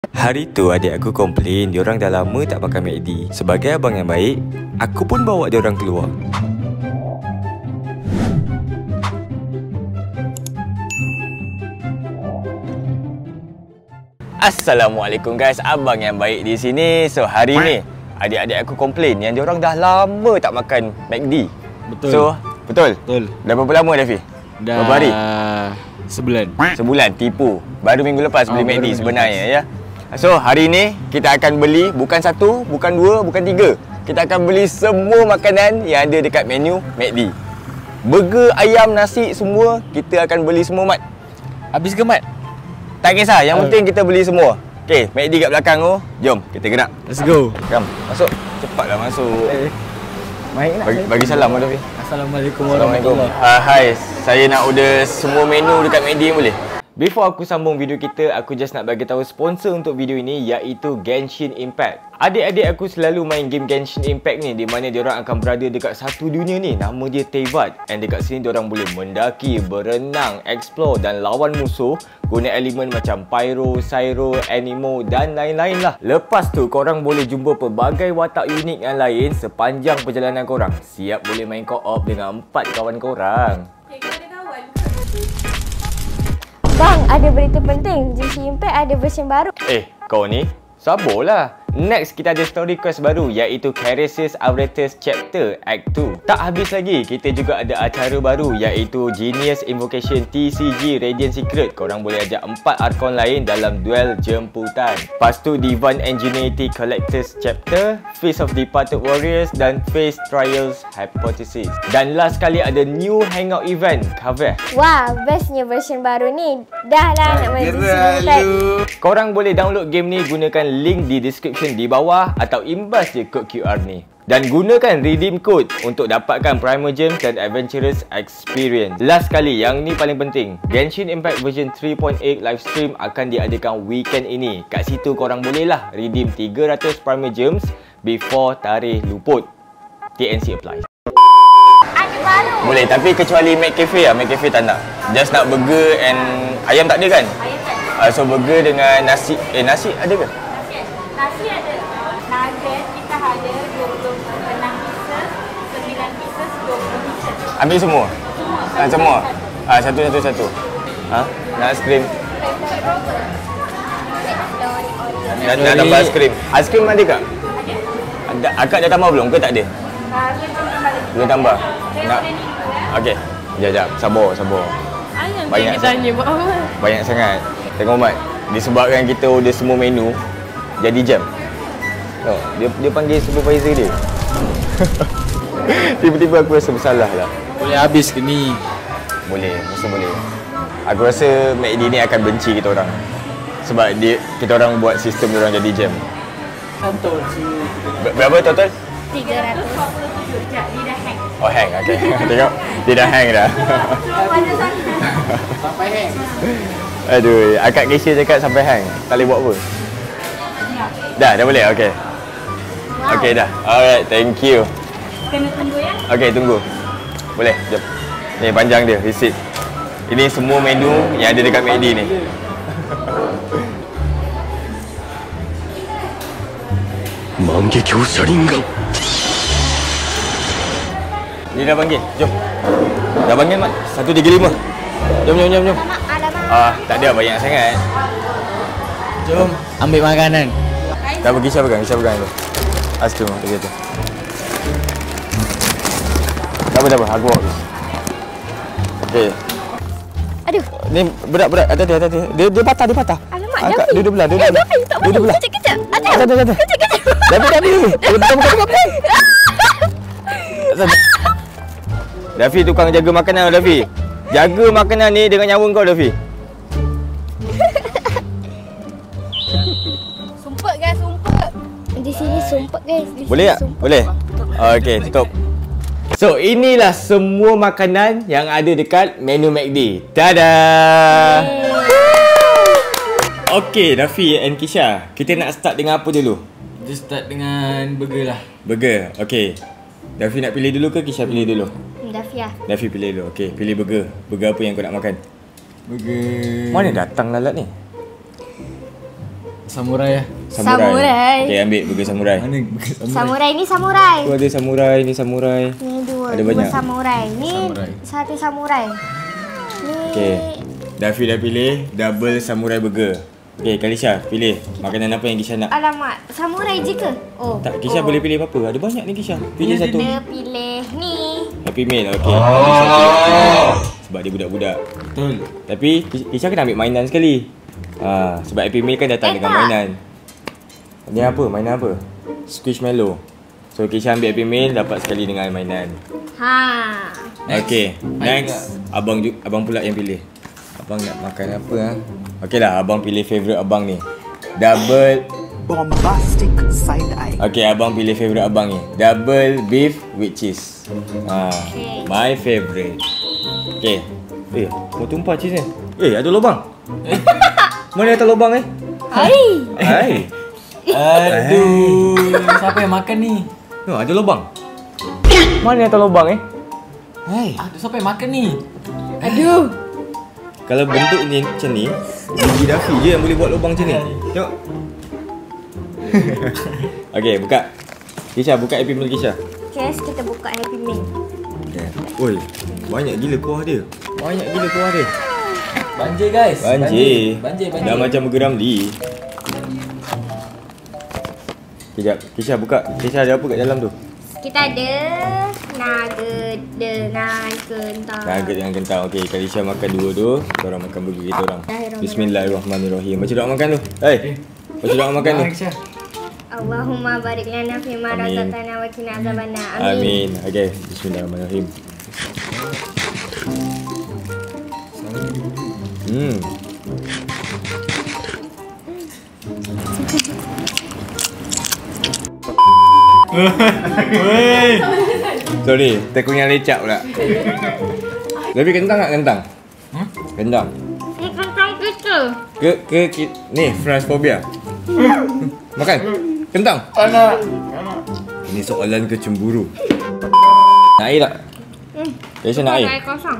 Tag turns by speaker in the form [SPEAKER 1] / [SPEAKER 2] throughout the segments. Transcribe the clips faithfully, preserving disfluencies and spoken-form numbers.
[SPEAKER 1] Hari tu adik aku komplain diorang dah lama tak pakai McD. Sebagai abang yang baik, aku pun bawa diorang keluar. Assalamualaikum guys, abang yang baik di sini. So hari ni adik-adik aku komplain yang diorang dah lama tak makan McD.
[SPEAKER 2] Betul.
[SPEAKER 1] So, betul?
[SPEAKER 2] Betul.
[SPEAKER 1] Dah berapa lama Dafi?
[SPEAKER 2] Dah
[SPEAKER 1] berapa hari?
[SPEAKER 2] Sebulan.
[SPEAKER 1] Sebulan, tipu. Baru minggu lepas
[SPEAKER 2] Oh,
[SPEAKER 1] beli
[SPEAKER 2] baru
[SPEAKER 1] McD
[SPEAKER 2] minggu
[SPEAKER 1] sebenarnya ya. So hari ni kita akan beli bukan satu, bukan dua, bukan tiga. Kita akan beli semua makanan yang ada dekat menu McD. Burger, ayam, nasi semua kita akan beli semua mat.
[SPEAKER 2] Habis ke mat?
[SPEAKER 1] Tak kisah, yang
[SPEAKER 2] Uh.
[SPEAKER 1] penting kita beli semua. Okey, McD kat belakang tu. Jom kita gerak.
[SPEAKER 2] Let's go.
[SPEAKER 1] Jom, masuk. Cepatlah masuk.
[SPEAKER 2] Eh, Baik nak.
[SPEAKER 1] Bagi, bagi salam Dafi.
[SPEAKER 2] Assalamualaikum
[SPEAKER 1] Assalamualaikum.
[SPEAKER 2] warahmatullahi.
[SPEAKER 1] Uh, hai, saya nak order semua menu dekat McD boleh? Before aku sambung video kita, aku just nak bagi tahu sponsor untuk video ini iaitu Genshin Impact. Adik-adik aku selalu main game Genshin Impact ni di mana diorang akan berada dekat satu dunia ni, nama dia Teyvat. And dekat sini diorang boleh mendaki, berenang, explore dan lawan musuh guna elemen macam Pyro, Cyro, Anemo dan lain-lain lah. Lepas tu korang boleh jumpa pelbagai watak unik yang lain sepanjang perjalanan korang. Siap boleh main co-op dengan empat kawan korang.
[SPEAKER 3] Bang, ada berita penting. Genshin Impact ada version baru.
[SPEAKER 1] Eh, kau ni sabarlah. Next, kita ada story quest baru iaitu Keresis Avratus Chapter Act two. Tak habis lagi, kita juga ada acara baru iaitu Genius Invocation T C G Radiant Secret. Korang boleh ajak empat Archon lain dalam duel jemputan. Lepas tu Divine Ingenuity Collectors Chapter, Feast of Departed Warriors dan Phase Trials Hypothesis. Dan last kali ada new hangout event, Cover.
[SPEAKER 3] Wah, bestnya version baru ni. Dah lah nak main Genshin Impact.
[SPEAKER 1] Korang boleh download game ni gunakan link di description di bawah atau imbas je kod Q R ni. Dan gunakan redeem code untuk dapatkan Primal Gems dan Adventurous Experience. Last kali, yang ni paling penting. Genshin Impact version three point eight live stream akan diadakan weekend ini. Kat situ korang boleh lah redeem tiga ratus Primal Gems before tarikh luput. T N C apply.
[SPEAKER 3] Ada baru.
[SPEAKER 1] Boleh, tapi kecuali McCafe lah. McCafe tak nak. Just nak burger and ayam tak ada kan?
[SPEAKER 3] Ayam tak ada.
[SPEAKER 1] Uh, so burger dengan nasi. Eh, nasi ada ke?
[SPEAKER 4] Nasi ada nugget, kita ada dua puluh enam pieces, sembilan pieces, dua puluh pieces.
[SPEAKER 1] Ambil semua?
[SPEAKER 4] Semua.
[SPEAKER 1] Ah, semua? Ah, satu, satu, satu. Ha? Nak aiskrim? Nak, nak tambah aiskrim? Aiskrim ada tak? Ada. Akak dah tambah belum ke tak ada? Belum tambah? Nak? Okey. Sekejap, sekejap. Sabar, sabar.
[SPEAKER 4] Ayam
[SPEAKER 1] Banyak
[SPEAKER 4] kita tanya buat apa?
[SPEAKER 1] Banyak sangat. Tengok Mat, disebabkan kita order semua menu, jadi jam. Oh, dia dia panggil supervisor dia. Tiba-tiba aku rasa bersalah lah.
[SPEAKER 2] Boleh habis ke ni?
[SPEAKER 1] Boleh, mesti boleh. Aku rasa McD ni akan benci kita orang. Sebab dia kita orang buat sistem dia orang jadi jam.
[SPEAKER 2] Kantor si.
[SPEAKER 1] Ber- berapa total?
[SPEAKER 3] tiga ratus.
[SPEAKER 4] Sekejap, dia dah hang.
[SPEAKER 1] Oh, hang. Okey. Tengok, dia dah hang dah.
[SPEAKER 4] Mana sana?
[SPEAKER 2] Sampai hang.
[SPEAKER 1] Aduh, akak cashier cakap sampai hang. Tak boleh buat apa. Dah, dah boleh. Okey.
[SPEAKER 3] Wow.
[SPEAKER 1] Okey dah. Alright, thank you.
[SPEAKER 4] Kena tunggu ya.
[SPEAKER 1] Okey, tunggu. Boleh, jom. Ni panjang dia, receipt. Ini semua menu yang ada dekat McD ni.
[SPEAKER 5] Mangekyo Sharingan.
[SPEAKER 1] Dia dah panggil, jom. Dah panggil Mat, seratus tiga puluh lima. Jom, jom, jom, jom.
[SPEAKER 3] Alamak.
[SPEAKER 1] Ah, tak ada banyak sangat.
[SPEAKER 2] Jom ambil makanan.
[SPEAKER 1] Dah pergi siapa pegang, siapa pegang tu. Aiskrim tu gitu. Tak apa, tak apa, aku bawa dulu. Okey.
[SPEAKER 3] Aduh.
[SPEAKER 1] Ni berat-berat, hati-hati, hati-hati. Dia dia patah, dia patah.
[SPEAKER 3] Alamak,
[SPEAKER 1] Angkat,
[SPEAKER 3] Dafi.
[SPEAKER 1] duduk belah, duduk
[SPEAKER 3] Eh,
[SPEAKER 1] belah.
[SPEAKER 3] Dafi, tak boleh.
[SPEAKER 1] Duduk belah.
[SPEAKER 3] Kejap-kejap. Ada.
[SPEAKER 1] Ada, ada, ada.
[SPEAKER 3] Kejap-kejap.
[SPEAKER 1] Dafi, Dafi. Bukan, bukan, bukan. Dafi tukang jaga makanan, Dafi. Jaga makanan ni dengan nyawa kau, Dafi.
[SPEAKER 4] Sumpah guys, sumpah.
[SPEAKER 3] Di sini sumpah guys. Di
[SPEAKER 1] Boleh
[SPEAKER 3] sini
[SPEAKER 1] tak?
[SPEAKER 3] sumpah.
[SPEAKER 1] Boleh? Okey, tutup. So, inilah semua makanan yang ada dekat menu McD. Tada! Okey, Dafi and Kisha. Kita nak start dengan apa dulu?
[SPEAKER 2] Kita start dengan burger lah.
[SPEAKER 1] Burger. Okey. Dafi nak pilih dulu ke Kisha pilih dulu?
[SPEAKER 3] Dafia.
[SPEAKER 1] Dafi pilih dulu. Okey, pilih burger. Burger apa yang kau nak makan?
[SPEAKER 2] Burger.
[SPEAKER 1] Mana datang lalat ni?
[SPEAKER 2] Samurai ya.
[SPEAKER 3] Samurai.
[SPEAKER 1] Okay, ambil burger samurai.
[SPEAKER 2] Mana burger samurai?
[SPEAKER 3] Samurai ni samurai.
[SPEAKER 1] Tu ada samurai, ni samurai.
[SPEAKER 3] Ni dua.
[SPEAKER 1] Ada
[SPEAKER 3] dua
[SPEAKER 1] banyak.
[SPEAKER 3] samurai. Ni
[SPEAKER 2] Samurai.
[SPEAKER 3] sate samurai. Ni
[SPEAKER 1] Okay. Dafi dah pilih double samurai burger. Okay, Kalisha pilih makanan apa yang Kisha nak.
[SPEAKER 3] Alamak, samurai je ke? Oh.
[SPEAKER 1] Tak, Kisha
[SPEAKER 3] oh.
[SPEAKER 1] boleh pilih apa-apa. Ada banyak ni Kisha. Pilih
[SPEAKER 2] Dia
[SPEAKER 1] satu.
[SPEAKER 3] Dia pilih ni.
[SPEAKER 1] Happy Meal. Okay. Kalisha pilih Happy Meal. Sebab dia budak-budak.
[SPEAKER 2] Betul.
[SPEAKER 1] Tapi Kisha kena ambil mainan sekali. Ha, sebab Happy Meal kan datang
[SPEAKER 3] Eh,
[SPEAKER 1] dengan
[SPEAKER 3] tak.
[SPEAKER 1] mainan. Dia apa? Mainan apa? Squishmallow. So Kisha ambil Happy Meal dapat sekali dengan mainan.
[SPEAKER 3] Ha.
[SPEAKER 1] Okay,
[SPEAKER 2] Baik
[SPEAKER 1] next abang ju- abang pula yang pilih. Abang nak makan apa ah? Okey lah, abang pilih favourite abang ni. Double
[SPEAKER 6] bombastic side eye.
[SPEAKER 1] Okay, abang pilih favourite abang ni. Double beef with cheese. Ha,
[SPEAKER 3] Okay.
[SPEAKER 1] my favourite. Okay. Eh, mau tumpah cheese ni. Eh, ada lubang. Mana ada lubang eh?
[SPEAKER 3] Hai.
[SPEAKER 1] Hai.
[SPEAKER 2] Aduh. Siapa yang makan ni?
[SPEAKER 1] Oh, ada lubang. Mana ada lubang eh? Hai.
[SPEAKER 2] Aduh, siapa yang makan ni?
[SPEAKER 3] Aduh.
[SPEAKER 1] Kalau bentuk ni macam ni, gigi Dafi je yang boleh buat lubang macam ni. Tengok. Okey, buka. Kisha, buka Happy Meal Kisha.
[SPEAKER 3] Okay, kita buka Happy Meal.
[SPEAKER 1] Okay. Oi, banyak gila kuah dia. Banyak gila kuah dia.
[SPEAKER 2] Banjir guys.
[SPEAKER 1] Banjir.
[SPEAKER 2] Banjir, banjir.
[SPEAKER 1] Dah macam burger Ramli. Kejap, Kisha buka. Kisha ada apa kat dalam tu?
[SPEAKER 3] Kita ada nugget dengan kentang.
[SPEAKER 1] Nugget dengan kentang. Okey, Kalisha makan dua tu. Korang makan burger kita orang. Bismillahirrahmanirrahim. Baca doa makan tu. Hei. Baca doa makan tu.
[SPEAKER 3] Allahumma barik lana fima
[SPEAKER 1] Amin.
[SPEAKER 3] razaqtana wa qina azabannar. Amin.
[SPEAKER 1] Amin. Okey, bismillahirrahmanirrahim. Hmm. Sorry, terkunyah lecak pula. Tapi kentang tak kentang?
[SPEAKER 2] Hmm?
[SPEAKER 1] Kentang.
[SPEAKER 3] Ni kentang kita.
[SPEAKER 1] Ke ke, ke ni France phobia. Makan. Kentang.
[SPEAKER 2] Anak.
[SPEAKER 1] Ini soalan ke cemburu? Nak air tak?
[SPEAKER 3] Hmm.
[SPEAKER 1] Kisha nak air.
[SPEAKER 3] Air kosong.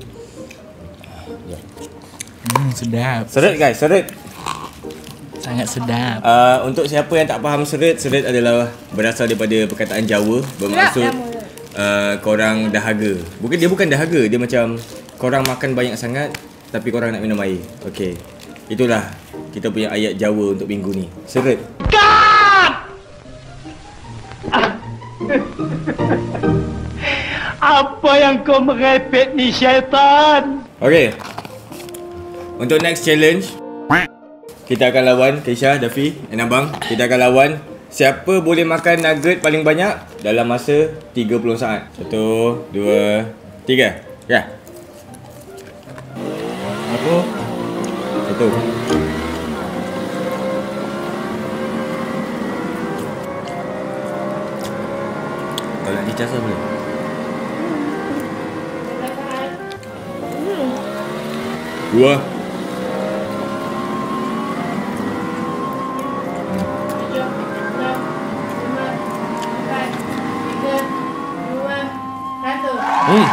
[SPEAKER 2] Hmm, sedap.
[SPEAKER 1] Seret guys, seret.
[SPEAKER 2] Sangat sedap.
[SPEAKER 1] Uh, untuk siapa yang tak faham seret, seret adalah berasal daripada perkataan Jawa bermaksud
[SPEAKER 3] Sedap dah mulut.
[SPEAKER 1] uh, korang dahaga. Bukan dia bukan dahaga, dia macam korang makan banyak sangat tapi korang nak minum air. Okey. Itulah kita punya ayat Jawa untuk minggu ni. Seret.
[SPEAKER 5] Apa yang kau merepek ni syaitan?
[SPEAKER 1] Okey. Untuk next challenge, kita akan lawan Kisha, Dafi, dan abang. Kita akan lawan siapa boleh makan nugget paling banyak dalam masa tiga puluh saat. Satu, dua, tiga. Ya.
[SPEAKER 2] Aku
[SPEAKER 1] Satu. Kalau nak dicasah boleh? Dua. Hmm.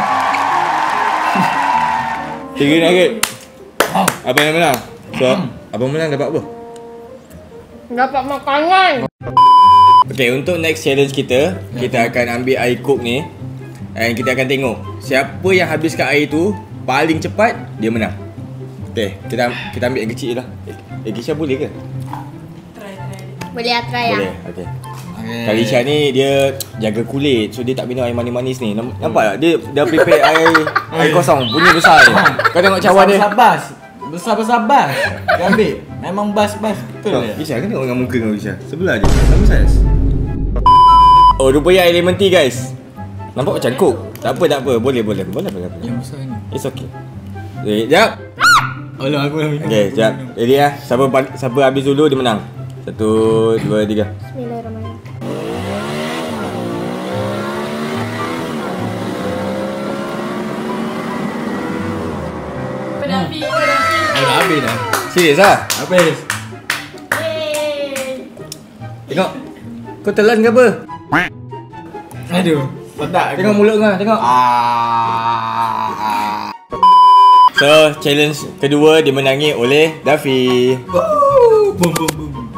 [SPEAKER 1] Tiga nugget. Abang yang menang. So, abang menang dapat apa?
[SPEAKER 3] Dapat makanan.
[SPEAKER 1] Okay, untuk next challenge kita, kita akan ambil air coke ni and kita akan tengok siapa yang habiskan air tu paling cepat, dia menang. Okay, kita kita ambil yang kecil lah. Eh, eh Kisha boleh ke?
[SPEAKER 3] Boleh try ya.
[SPEAKER 1] Boleh, okay. Kalisha ni dia jaga kulit, so dia tak minum air manis-manis ni. Nam- Nampak tak? Dia dah prepare air air kosong, bunyi besar je. Kau tengok cawan dia.
[SPEAKER 2] besar bas. Besar-besar bas. Dia ambil. Memang bas-bas betul
[SPEAKER 1] Tengok,
[SPEAKER 2] ya.
[SPEAKER 1] Kisha kan tengok dengan muka kau Kisha. Sebelah je, sama saiz. Oh, rupanya air lemon tea guys. Nampak macam coke. Tak apa, tak apa. Boleh, boleh. Boleh, boleh. boleh.
[SPEAKER 2] Yang besar ni.
[SPEAKER 1] It's okay. Okay, jap.
[SPEAKER 2] Alah aku dah minum.
[SPEAKER 1] Okay, jap. Ready lah. Siapa, siapa habis dulu, dia menang. Satu, dua, tiga.
[SPEAKER 3] Bismillahirrahmanirrahim.
[SPEAKER 4] Pedapi, pedapi.
[SPEAKER 2] Aku dah habis dah.
[SPEAKER 1] Serius lah?
[SPEAKER 2] Habis.
[SPEAKER 4] Yeay.
[SPEAKER 1] Tengok. Kau telan ke apa?
[SPEAKER 2] Aduh. Pedak aku.
[SPEAKER 1] Tengok mulut kau, tengok. So, challenge kedua dimenangi oleh Dafi.
[SPEAKER 2] Boom boom boom.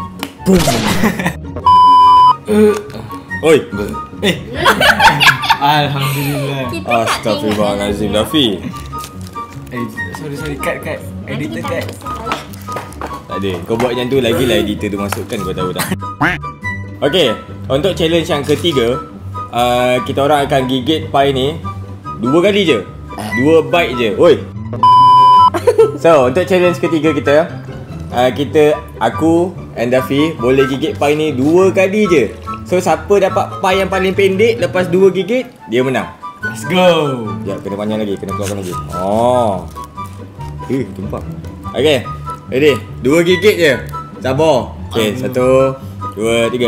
[SPEAKER 1] Oi.
[SPEAKER 2] Eh. Alhamdulillah.
[SPEAKER 3] Kita tak
[SPEAKER 1] Astaghfirullahalazim, Dafi.
[SPEAKER 2] Eh, sorry sorry cut cut. Editor cut.
[SPEAKER 1] Tak ada. Kau buat macam tu lagi lah editor tu masukkan, kau tahu tak? Okey, untuk challenge yang ketiga, uh, kita orang akan gigit pie ni dua kali je. Dua bite je. Oi. So, untuk challenge ketiga kita, uh, kita aku and Dafi boleh gigit pie ni dua kali je. So, siapa dapat pie yang paling pendek lepas dua gigit, dia menang.
[SPEAKER 2] Let's go.
[SPEAKER 1] Ya, kena panjang lagi, kena keluarkan lagi. Oh. Eh, tumpah. Okey. Ready? Dua gigit je. Sabar. Okey, satu, dua, tiga.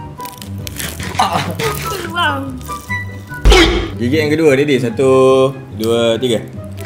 [SPEAKER 1] Gigit yang kedua, ready? Satu, dua, tiga.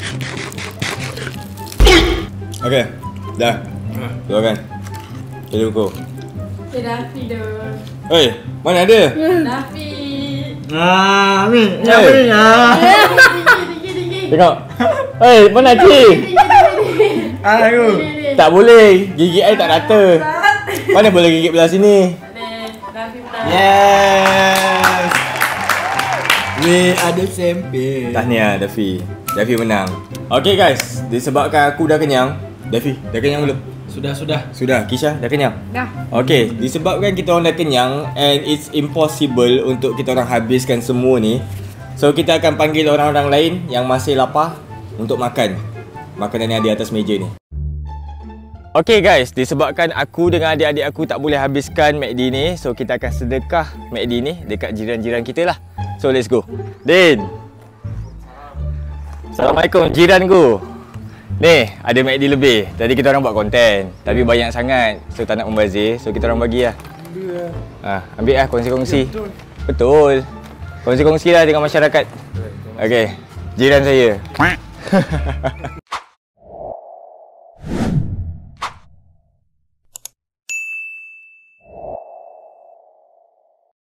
[SPEAKER 1] Okey. Dah. Keluarkan. Jadi buku.
[SPEAKER 4] Eh, Dafi dah.
[SPEAKER 1] Hei, mana ada?
[SPEAKER 4] Dafi.
[SPEAKER 2] Ah, ni.
[SPEAKER 1] Hey.
[SPEAKER 2] Ah.
[SPEAKER 1] Tengok. Hei, mana cik?
[SPEAKER 2] Aku.
[SPEAKER 1] Tak boleh. Gigit air tak rata. Mana boleh gigit belah sini?
[SPEAKER 4] Dafi menang.
[SPEAKER 2] Yes. We ada champion.
[SPEAKER 1] Tahniah Dafi. Dafi menang. Okay guys, disebabkan aku dah kenyang. Dafi, dah kenyang belum?
[SPEAKER 2] Sudah sudah.
[SPEAKER 1] Sudah, Kisha dah kenyang?
[SPEAKER 4] Dah.
[SPEAKER 1] Okay, disebabkan kita orang dah kenyang and it's impossible untuk kita orang habiskan semua ni. So kita akan panggil orang-orang lain yang masih lapar untuk makan makanan yang ada atas meja ni. Okay guys, disebabkan aku dengan adik-adik aku tak boleh habiskan McD ni, so kita akan sedekah McD ni dekat jiran-jiran kita lah. So let's go. Din. Assalamualaikum jiranku. Ni, ada McD lebih. Tadi kita orang buat konten, tapi banyak sangat. So tak nak membazir, so kita orang bagi lah. Ah, ambil lah kongsi-kongsi. Betul. Kongsi-kongsi lah dengan masyarakat. Okay, jiran saya.